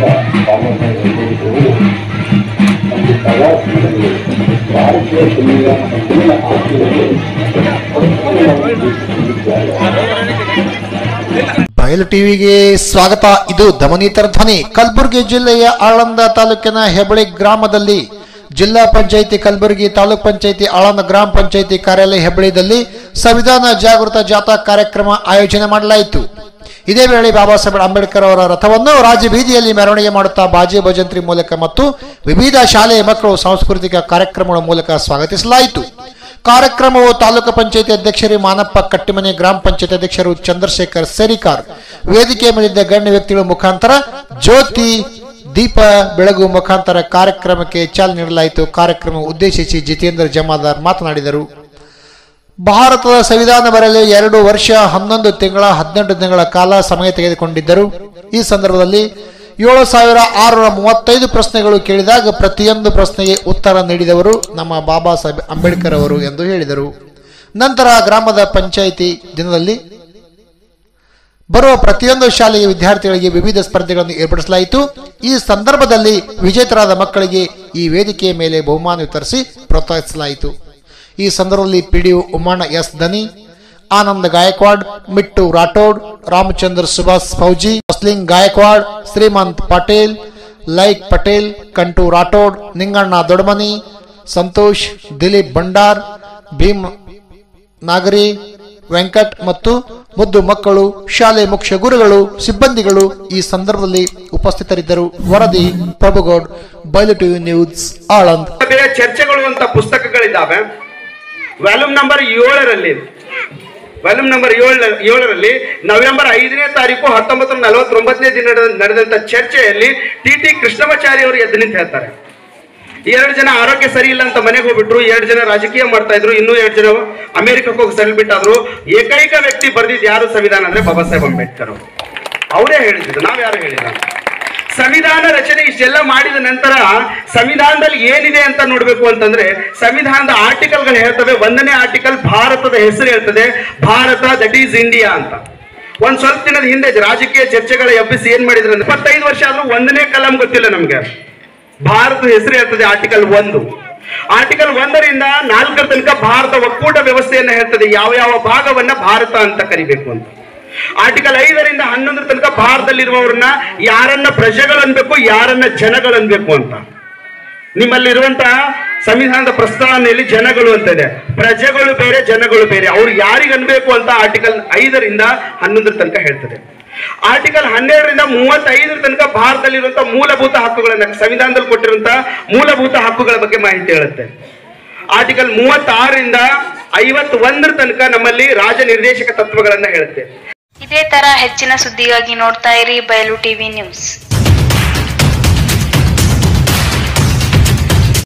ಬಯಲು ಟಿವಿಗೆ ಸ್ವಾಗತ. ಇದು ದಮನಿತರ ಧ್ವನಿ. ಕಲಬುರಗಿ ಜಿಲ್ಲೆಯ ಆಳಂದ ತಾಲೂಕಿನ ಹೆಬಳಿ ಗ್ರಾಮದಲ್ಲಿ ಜಿಲ್ಲಾ ಪಂಚಾಯಿತಿ ಕಲಬುರಗಿ, ತಾಲೂಕ್ ಪಂಚಾಯಿತಿ ಆಳಂದ, ಗ್ರಾಮ ಪಂಚಾಯಿತಿ ಕಾರ್ಯಾಲಯ ಹೆಬಳಿದಲ್ಲಿ ಸಂವಿಧಾನ ಜಾಗೃತ ಜಾಥಾ ಕಾರ್ಯಕ್ರಮ ಆಯೋಜನೆ ಮಾಡಲಾಯಿತು. ಇದೇ ವೇಳೆ ಬಾಬಾ ಸಾಹೇಬ್ ಅಂಬೇಡ್ಕರ್ ಅವರ ರಥವನ್ನು ರಾಜಬೀದಿಯಲ್ಲಿ ಮೆರವಣಿಗೆ ಮಾಡುತ್ತಾ ಬಾಜಿ ಭಜಂತ್ರಿ ಮೂಲಕ ಮತ್ತು ವಿವಿಧ ಶಾಲೆಯ ಮಕ್ಕಳು ಸಾಂಸ್ಕೃತಿಕ ಕಾರ್ಯಕ್ರಮಗಳ ಮೂಲಕ ಸ್ವಾಗತಿಸಲಾಯಿತು. ಕಾರ್ಯಕ್ರಮವು ತಾಲೂಕು ಪಂಚಾಯಿತಿ ಅಧ್ಯಕ್ಷರು ಮಾನಪ್ಪ ಕಟ್ಟಿಮನೆ, ಗ್ರಾಮ ಪಂಚಾಯಿತಿ ಅಧ್ಯಕ್ಷರು ಚಂದ್ರಶೇಖರ್ ಸೇರಿಕಾರ್, ವೇದಿಕೆ ಮೇಲಿದ್ದ ಗಣ್ಯ ವ್ಯಕ್ತಿಗಳ ಮುಖಾಂತರ ಜ್ಯೋತಿ ದೀಪ ಬೆಳಗು ಮುಖಾಂತರ ಕಾರ್ಯಕ್ರಮಕ್ಕೆ ಚಾಲನೆ ನೀಡಲಾಯಿತು. ಕಾರ್ಯಕ್ರಮ ಉದ್ದೇಶಿಸಿ ಜಿತೇಂದ್ರ ಜಮಾದಾರ್ ಮಾತನಾಡಿದರು. ಭಾರತದ ಸಂವಿಧಾನ ಬರಲು 2 ವರ್ಷ 11 ತಿಂಗಳ 18 ದಿನಗಳ ಕಾಲ ಸಮಯ ತೆಗೆದುಕೊಂಡಿದ್ದರು. ಈ ಸಂದರ್ಭದಲ್ಲಿ 7635 ಪ್ರಶ್ನೆಗಳು ಕೇಳಿದಾಗ ಪ್ರತಿಯೊಂದು ಪ್ರಶ್ನೆಗೆ ಉತ್ತರ ನೀಡಿದವರು ನಮ್ಮ ಬಾಬಾ ಸಾಹೇಬ್ ಅಂಬೇಡ್ಕರ್ ಅವರು ಎಂದು ಹೇಳಿದರು. ನಂತರ ಗ್ರಾಮದ ಪಂಚಾಯಿತಿ ದಿನದಲ್ಲಿ ಬರುವ ಪ್ರತಿಯೊಂದು ಶಾಲೆಯ ವಿದ್ಯಾರ್ಥಿಗಳಿಗೆ ವಿವಿಧ ಸ್ಪರ್ಧೆಗಳನ್ನು ಏರ್ಪಡಿಸಲಾಯಿತು. ಈ ಸಂದರ್ಭದಲ್ಲಿ ವಿಜೇತರಾದ ಮಕ್ಕಳಿಗೆ ಈ ವೇದಿಕೆಯ ಮೇಲೆ ಬಹುಮಾನ ವಿತರಿಸಿ ಪ್ರೋತ್ಸಾಹಿಸಲಾಯಿತು. ಈ ಸಂದರ್ಭದಲ್ಲಿ ಪಿಡಿಒ ಉಮ್ಮಣ್ಣ ಎಸ್ ದನಿ, ಆನಂದ್ ಗಾಯಕ್ವಾಡ್, ಮಿಟ್ಟು ರಾಠೋಡ್, ರಾಮಚಂದ್ರ ಸುಭಾಷ್ ಫೌಜಿ, ಮುಸ್ಲಿಂ ಗಾಯಕ್ವಾಡ್, ಶ್ರೀಮಂತ್ ಪಟೇಲ್, ಲೈಕ್ ಪಟೇಲ್, ಕಂಟು ರಾಠೋಡ್, ನಿಂಗಣ್ಣ ದೊಡ್ಮನಿ, ಸಂತೋಷ್, ದಿಲೀಪ್ ಭಂಡಾರ್, ಭೀಮ್ ನಾಗರಿ, ವೆಂಕಟ್ ಮತ್ತು ಮುದ್ದು ಮಕ್ಕಳು, ಶಾಲೆ ಮುಖ್ಯ ಗುರುಗಳು, ಸಿಬ್ಬಂದಿಗಳು ಈ ಸಂದರ್ಭದಲ್ಲಿ ಉಪಸ್ಥಿತರಿದ್ದರು. ವರದಿ ಪ್ರಭುಗೌಡ್, ಬಯಲು ಟಿವಿ ನ್ಯೂಸ್, ಆಳಂದ್. ಚರ್ಚೆಗಳು ಅಂತ ಪುಸ್ತಕಗಳಿದ್ದಾವೆ. ವ್ಯಾಲ್ಯೂಮ್ ನಂಬರ್ 7ರಲ್ಲಿ ನವೆಂಬರ್ 5ನೇ ತಾರೀಕು 1949ನೇ ದಿನ ನಡೆದಂತ ಚರ್ಚೆಯಲ್ಲಿ ಟಿ ಕೃಷ್ಣಮಾಚಾರಿ ಅವರು ಎದ್ದು ನಿಂತು ಹೇಳ್ತಾರೆ, 2 ಜನ ಆರೋಗ್ಯ ಸರಿ ಇಲ್ಲ ಅಂತ ಮನೆಗೆ ಹೋಗ್ಬಿಟ್ರು, 2 ಜನ ರಾಜಕೀಯ ಮಾಡ್ತಾ ಇದ್ರು, ಇನ್ನೂ 2 ಜನ ಅಮೆರಿಕಕ್ಕೆ ಹೋಗಿ ಸೆಲ್ ಬಿಟ್ಟಾದ್ರು. ಏಕೈಕ ವ್ಯಕ್ತಿ ಬರ್ದಿದ್ದು ಯಾರು ಸಂವಿಧಾನ ಅಂದ್ರೆ ಬಾಬಾ ಸಾಹೇಬ್ ಅಂಬೇಡ್ಕರ್ ಅವರು. ಅವರೇ ಹೇಳಿದ್ರು, ನಾವ್ ಯಾರು ಹೇಳಿಲ್ಲ. ಸಂವಿಧಾನ ರಚನೆ ಇಷ್ಟೆಲ್ಲ ಮಾಡಿದ ನಂತರ ಸಂವಿಧಾನದಲ್ಲಿ ಏನಿದೆ ಅಂತ ನೋಡ್ಬೇಕು ಅಂತಂದ್ರೆ ಸಂವಿಧಾನದ ಆರ್ಟಿಕಲ್ಗಳು ಹೇಳ್ತವೆ. 1ನೇ ಆರ್ಟಿಕಲ್ ಭಾರತದ ಹೆಸರು ಹೇಳ್ತದೆ, ಭಾರತ ದಟ್ ಈಸ್ ಇಂಡಿಯಾ ಅಂತ. ಒಂದ್ ಸ್ವಲ್ಪ ದಿನದ ಹಿಂದೆ ರಾಜಕೀಯ ಚರ್ಚೆಗಳ ಎಬ್ಬಿಸಿ ಏನ್ ಮಾಡಿದ್ರು ಅಂದ್ರೆ 25 ವರ್ಷ ಆದ್ರೂ 1ನೇ ಕಲಂ ಗೊತ್ತಿಲ್ಲ ನಮ್ಗೆ. ಭಾರತದ ಹೆಸರು ಹೇಳ್ತದೆ ಆರ್ಟಿಕಲ್ 1. ಆರ್ಟಿಕಲ್ 1ರಿಂದ 4 ತನಕ ಭಾರತ ಒಕ್ಕೂಟ ವ್ಯವಸ್ಥೆಯನ್ನ ಹೇಳ್ತದೆ, ಯಾವ ಯಾವ ಭಾಗವನ್ನ ಭಾರತ ಅಂತ ಕರಿಬೇಕು ಅಂತ. ಆರ್ಟಿಕಲ್ 5ರಿಂದ 11 ತನಕ ಭಾರತದಲ್ಲಿರುವವರನ್ನ ಯಾರನ್ನ ಪ್ರಜೆಗಳು ಅನ್ಬೇಕು, ಯಾರನ್ನ ಜನಗಳು ಅನ್ಬೇಕು ಅಂತ. ನಿಮ್ಮಲ್ಲಿರುವಂತಹ ಸಂವಿಧಾನದ ಪ್ರಸ್ತಾವನೆಯಲ್ಲಿ ಜನಗಳು ಅಂತ ಇದೆ, ಪ್ರಜೆಗಳು ಬೇರೆ, ಜನಗಳು ಬೇರೆ. ಅವ್ರು ಯಾರಿಗೆ ಅನ್ಬೇಕು ಅಂತ ಆರ್ಟಿಕಲ್ 5ರಿಂದ 11 ತನಕ ಹೇಳ್ತದೆ. ಆರ್ಟಿಕಲ್ 12ರಿಂದ 35 ತನಕ ಭಾರತದಲ್ಲಿರುವಂತಹ ಮೂಲಭೂತ ಹಕ್ಕುಗಳನ್ನ, ಸಂವಿಧಾನದಲ್ಲಿ ಕೊಟ್ಟಿರುವಂತಹ ಮೂಲಭೂತ ಹಕ್ಕುಗಳ ಬಗ್ಗೆ ಮಾಹಿತಿ ಹೇಳುತ್ತೆ. ಆರ್ಟಿಕಲ್ 36ರಿಂದ 51 ತನಕ ನಮ್ಮಲ್ಲಿ ರಾಜ ನಿರ್ದೇಶಕ ತತ್ವಗಳನ್ನ ಹೇಳುತ್ತೆ. ಇದೇ ತರ ಹೆಚ್ಚಿನ ಸುದ್ದಿಗಾಗಿ ನೋಡ್ತಾ ಇರಿ ಬಯಲು ಟಿವಿ ನ್ಯೂಸ್.